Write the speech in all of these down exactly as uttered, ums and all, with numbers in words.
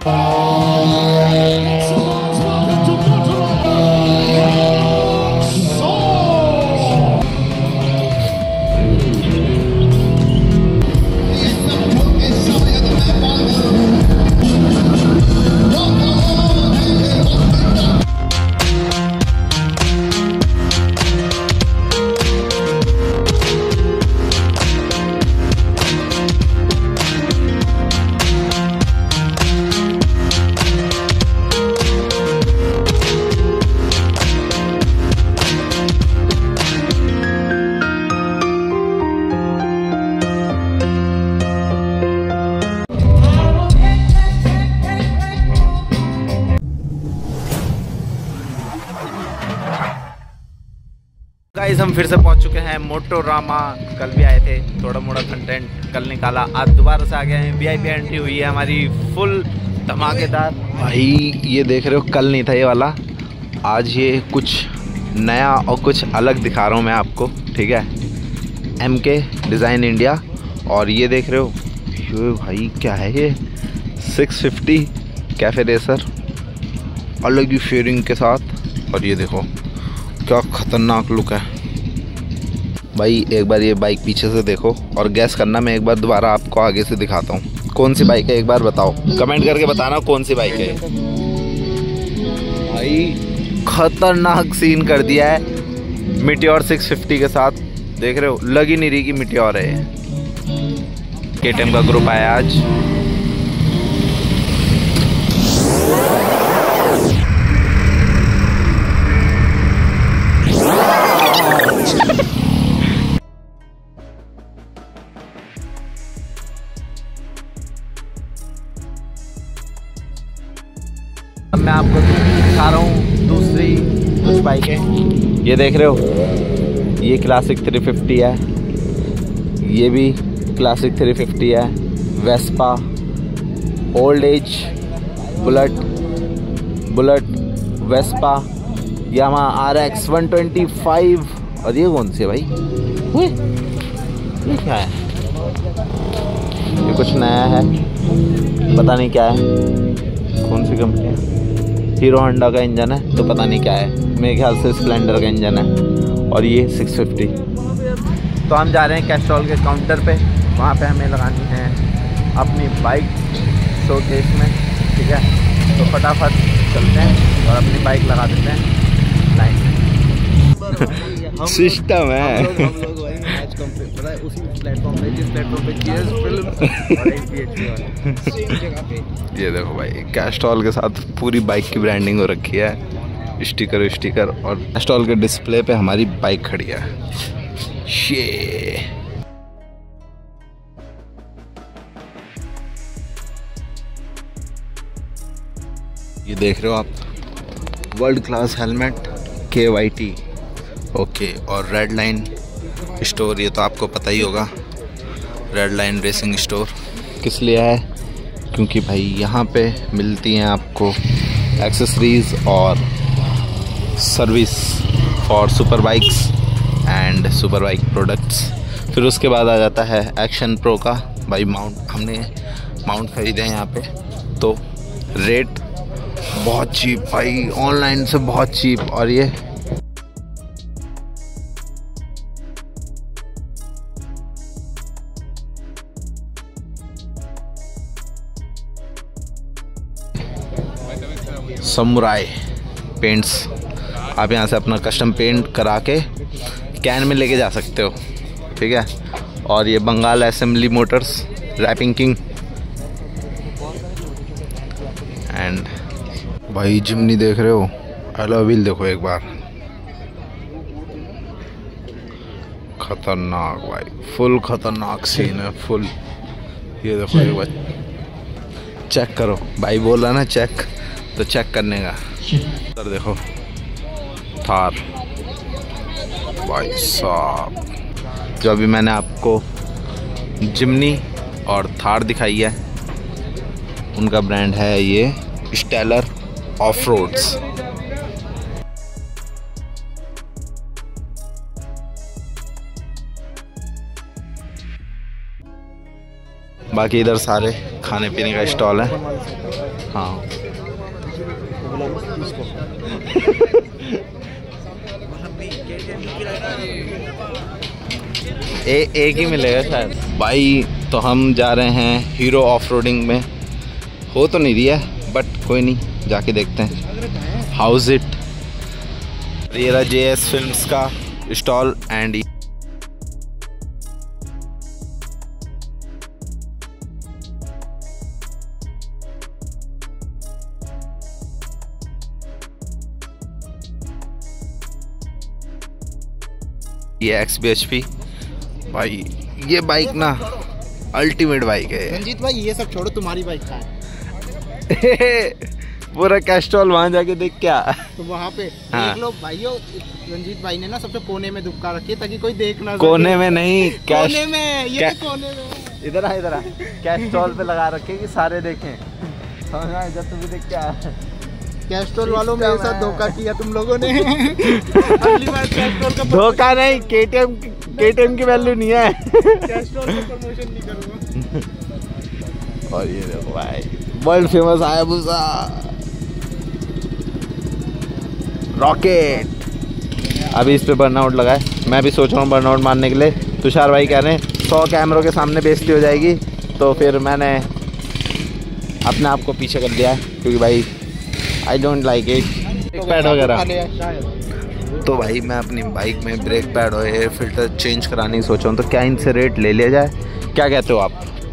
Guys हम फिर से पहुंच चुके हैं मोटोरामा। कल भी आए थे, थोड़ा मोड़ा कंटेंट कल निकाला, आज दोबारा से आ गए हैं। वीआईपी एंट्री हुई है हमारी फुल धमाकेदार। भाई ये देख रहे हो, कल नहीं था ये वाला, आज ये कुछ नया और कुछ अलग दिखा रहा हूँ मैं आपको, ठीक है। एम के डिज़ाइन इंडिया। और ये देख रहे हो, ये भाई क्या है ये, सिक्स फिफ्टी कैफे रेसर, अलग ही फेयरिंग के साथ। और ये देखो क्या खतरनाक लुक है भाई। एक बार ये बाइक पीछे से देखो और गैस करना, मैं एक बार दोबारा आपको आगे से दिखाता हूँ कौन सी बाइक है। एक बार बताओ, कमेंट करके बताना कौन सी बाइक है। भाई खतरनाक सीन कर दिया है मीटियोर सिक्स फिफ्टी के साथ। देख रहे हो, लग ही नहीं रही कि मीटियोर है। केटीएम का ग्रुप आया आज। अब मैं आपको दिखा रहा हूँ दूसरी कुछ बाइकें। ये देख रहे हो, ये क्लासिक थ्री फिफ्टी है, ये भी क्लासिक थ्री फिफ्टी है। Vespa, old age, Bullet, Bullet, Vespa, Yamaha R X one twenty five. और ये कौन सी है भाई, ये क्या है, ये कुछ नया है, पता नहीं क्या है, कौन सी कंपनी है। हीरो होंडा का इंजन है तो पता नहीं क्या है, मेरे ख्याल से स्प्लेंडर का इंजन है। और ये सिक्स फिफ्टी। तो हम जा रहे हैं कैस्ट्रॉल के काउंटर पे, वहाँ पे हमें लगानी है अपनी बाइक शोकेस में, ठीक है। तो फटाफट चलते हैं और अपनी बाइक लगा देते हैं लाइन में। सिस्टम है, हम लोग, हम लोग मैच कंप्लीट है उसी प्लेटफॉर्म पे, जिस प्लेटफॉर्म पे जीएस फिल्म और एचपीएचपी वाले जगह पे। ये देखो भाई, कैस्ट्रॉल के साथ पूरी बाइक की ब्रांडिंग हो रखी है, स्टिकर स्टिकर। और कैस्ट्रॉल के डिस्प्ले पे हमारी बाइक खड़ी है। ये ये देख रहे हो आप, world class helmet K Y T, okay. और रेड लाइन स्टोर, ये तो आपको पता ही होगा, रेड लाइन रेसिंग स्टोर किस लिए है, क्योंकि भाई यहाँ पे मिलती हैं आपको एक्सेसरीज़ और service for super bikes and super bike products. फिर उसके बाद आ जाता है एक्शन प्रो का भाई माउंट। हमने माउंट खरीदे हैं यहाँ पे, तो रेट बहुत चीप भाई, ऑनलाइन से बहुत चीप। और ये समुराई पेंट्स, आप यहाँ से अपना कस्टम पेंट करा के कैन में लेके जा सकते हो, ठीक है। और ये Bengal assembly motors wrapping king. And भाई जिमनी देख रहे हो, अलॉय व्हील देखो एक बार, खतरनाक भाई, फुल खतरनाक सीन है फुल। ये देखो एक बार चेक करो, भाई बोला ना चेक, तो चेक करने का। सर देखो थार भाई साहब, जो अभी मैंने आपको जिमनी और थार दिखाई है, उनका ब्रांड है ये स्टेलर ऑफ रोड्स। बाकी इधर सारे खाने पीने का स्टॉल है। हाँ ए, एक ही मिलेगा शायद भाई। तो हम जा रहे हैं हीरो ऑफ रोडिंग में। हो तो नहीं दिया बट कोई नहीं, जाके देखते हैं हाउस इट। ये रहा जे एस फिल्म्स का स्टॉल एंड ये एक्स बी एच पी भाई। ये बाइक ना अल्टीमेट बाइक है। रंजीत भाई ये सब छोड़ो, तुम्हारी बाइक कहाँ है? पूरा कैस्ट्रॉल वहाँ जाके देख क्या। तो वहाँ पे हाँ। देख लो भाइयों, रंजीत भाई ने ना सबसे कोने में दुबका रखी है ताकि कोई देख ना। कोने में नहीं, कैश कोने में, ये तो कोने में। इधर आ इधर आ कैस्ट्रॉल पे लगा रखे कि सारे देखें। जब तुम भी देख क्या कैस्ट्रॉल वालों मेरे साथ धोखा किया तुम लोगों ने। अगली बार कैस्ट्रॉल का धोखा नहीं, केटीएम केटीएम की वैल्यू नहीं है। कैस्ट्रॉल का प्रमोशन नहीं करूँगा। और ये देखो भाई वर्ल्ड फेमस हायाबुसा रॉकेट। अभी इस पे बर्नआउट लगा है। मैं भी सोच रहा हूँ बर्नआउट मारने के लिए। तुषार भाई कह रहे हैं सौ कैमरों के सामने बेइज्जती हो जाएगी, तो फिर मैंने अपने आप को पीछे कर दिया है क्योंकि भाई I don't like it. Brake pad वगैरह। तो भाई मैं अपनी बाइक में ब्रेक पैड और एयर फिल्टर चेंज कराने की सोच रहा हूँ, तो क्या इनसे रेट ले लिया जाए? क्या कहते हो आप?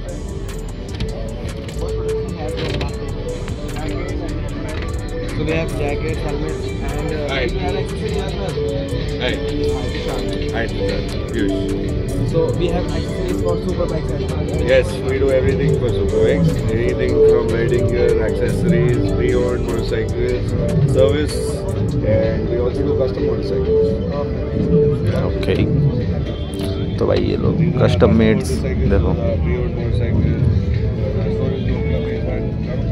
So we have jacket, helmet, and uh, Right. we have accessories as well. Right. Right. Yes. So we have accessories for super bikes as well. Yes, we do everything for Superbikes. Anything from riding gear, accessories, pre-owned motorcycles, service, and we also do custom motorcycles. Okay तो भाई ये लोग custom maids देखो। Pre-owned motorcycles. As far as local is one,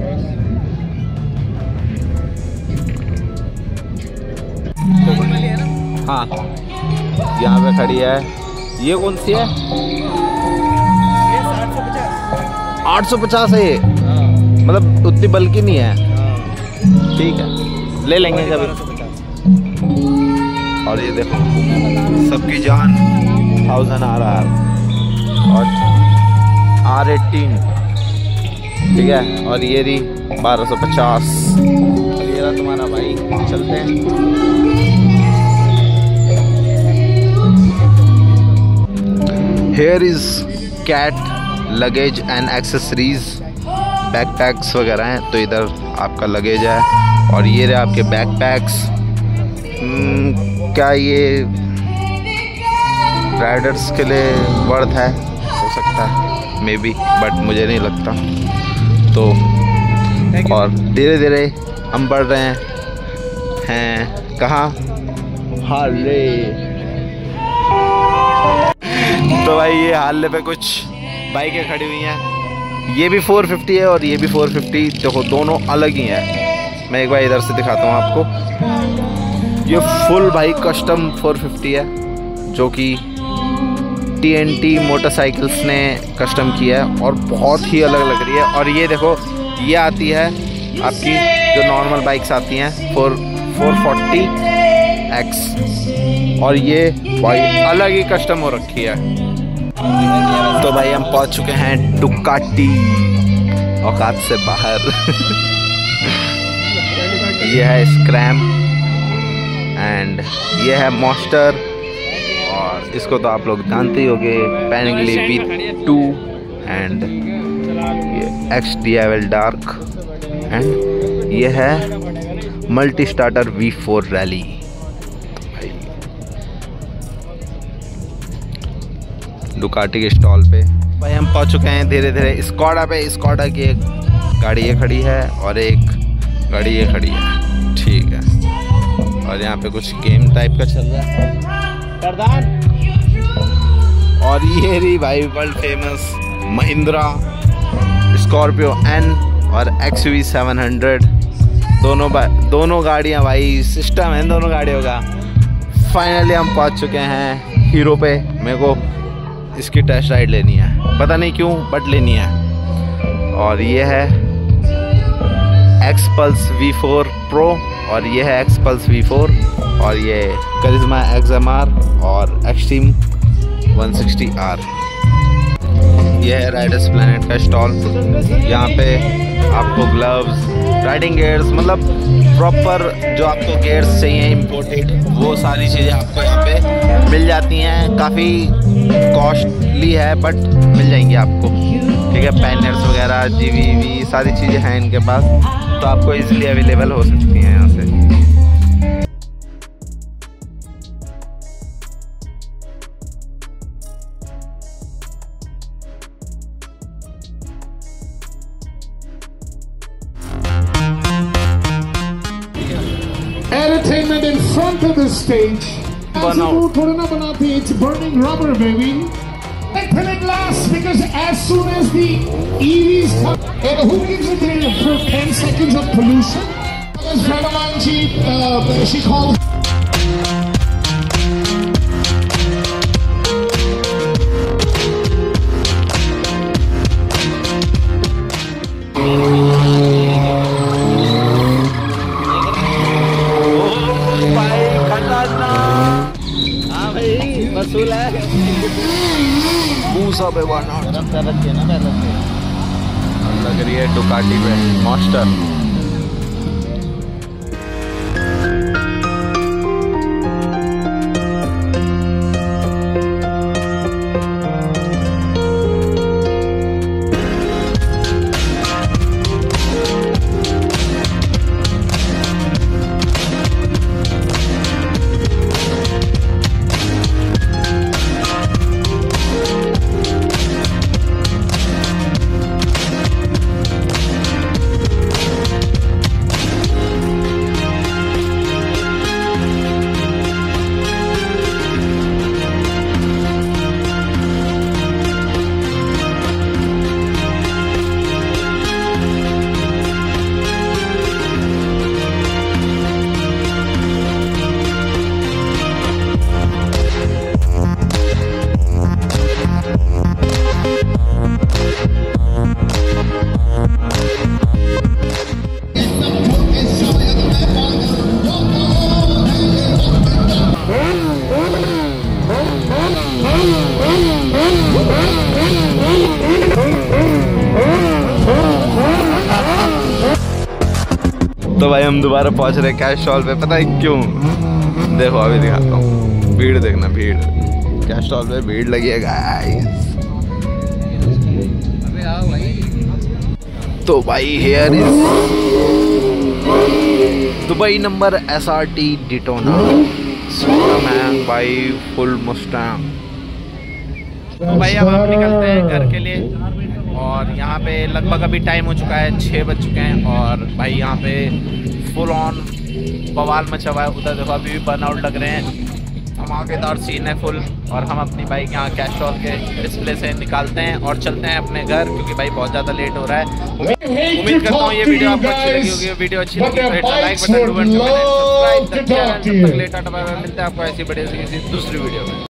हाँ यहाँ पे खड़ी है। ये कौन सी है? ये साठ सौ पचास। आठ सौ पचास है ये, मतलब उतनी बल्कि नहीं है। ठीक है ले लेंगे कभी। और ये देखो सबकी जान थाउजेंड आ रहा है और आर एटीन ठीक है। और ये रही बारह सौ पचास। ये रहा तुम्हारा भाई, चलते हैं। Here is cat luggage and accessories, backpacks वगैरह हैं। तो इधर आपका लगेज है और ये रहे आपके बैकपैक्स। क्या ये राइडर्स के लिए वर्थ है? हो सकता है मे बी, बट मुझे नहीं लगता। तो और धीरे धीरे हम बढ़ रहे हैं हैं कहाँ? हार्ले। तो भाई ये हार्ले पे कुछ बाइकें खड़ी हुई हैं। ये भी फोर फिफ्टी है और ये भी फोर फिफ्टी। देखो दोनों अलग ही हैं। मैं एक बार इधर से दिखाता हूँ आपको। ये फुल भाई कस्टम फोर फिफ्टी है जो कि टी एन टी मोटरसाइकिल्स ने कस्टम किया है और बहुत ही अलग लग रही है। और ये देखो ये आती है आपकी जो नॉर्मल बाइक्स आती हैं फोर फोर फोर्टी एक्स, और ये भाई अलग ही कस्टम हो रखी है। तो भाई हम पहुंच चुके हैं डुकाटी, औकात से बाहर। ये है स्क्रैम एंड ये है मॉन्स्टर, और इसको तो आप लोग जानते ही होंगे, पैनिंगली वी टू एंड ये X D I L dark and ये है Multistrada V four rally. Ducati के स्टॉल पे भाई हम पहुंच चुके हैं धीरे धीरे स्कॉडा पे। स्कॉडा की एक गाड़ी ये खड़ी है और एक गाड़ी ये खड़ी है, ठीक है। और यहाँ पे कुछ गेम टाइप का चल रहा है। और ये रही भाई world famous Mahindra Scorpio N और X U V seven hundred. दोनों दोनों गाड़ियाँ भाई सिस्टम है दोनों गाड़ियों का। फाइनली हम पहुँच चुके हैं हीरो पे। मेरे को इसकी टेस्ट राइड लेनी है, पता नहीं क्यों बट लेनी है। और ये है Xpulse वी फोर Pro और ये है Xpulse वी फोर और ये करिश्मा एक्स एम आर और एक्सट्रीम वन सिक्सटी आर। ये है राइडर्स प्लैनेट का स्टॉल। यहाँ पे आपको ग्लव्स, राइडिंग गियर्स, मतलब प्रॉपर जो आपको गियर्स चाहिए इम्पोर्टेड, वो सारी चीज़ें आपको यहाँ पे मिल जाती हैं। काफ़ी कॉस्टली है बट मिल जाएंगी आपको, ठीक है। पैनर्स वगैरह, जी वी वी सारी चीज़ें हैं इनके पास, तो आपको इजीली अवेलेबल हो सकती हैं यहाँ से। Entertainment in front of the stage. Burnout. It's burning rubber, baby. Until it lasts, because as soon as the E Vs come, and who gives it there for ten seconds of pollution? This friend of mine, she, uh, she calls. वसूल है बूसा पे वाना रख रखिए ना पहले से लग रही है डुकाटी पे मास्टर। तो भाई हम दोबारा पहुंच रहे हैं कैश स्टॉल पे। पता है क्यों? देखो अभी दिखाता हूँ, भीड़ देखना, भीड़ कैश स्टॉल पे भीड़ लगी है गाइस। तो भाई here is Dubai number S R T Daytona man भाई, फुल मुस्टैंग। तो भाई अब हम निकलते हैं घर के लिए और यहाँ पे लगभग अभी टाइम हो चुका है, छः बज चुके हैं और भाई यहाँ पे फुल ऑन बवाल मचा हुआ है। उधर देखो अभी भी बर्नआउट लग रहे हैं, धमाकेदार सीन है फुल। और हम अपनी बाइक यहाँ कैश स्टॉल के डिस्प्ले से निकालते हैं और चलते हैं अपने घर, क्योंकि भाई बहुत ज़्यादा लेट हो रहा है। उम्मीद करता हूँ ये वीडियो आपको अच्छी लगी होगी। वीडियो अच्छी लगी तो हिट लाइक बटन, सब्सक्राइब, तब तक के लिए टाटा बाय बाय। मिलते हैं आपको ऐसी बड़ी सी दूसरी वीडियो में।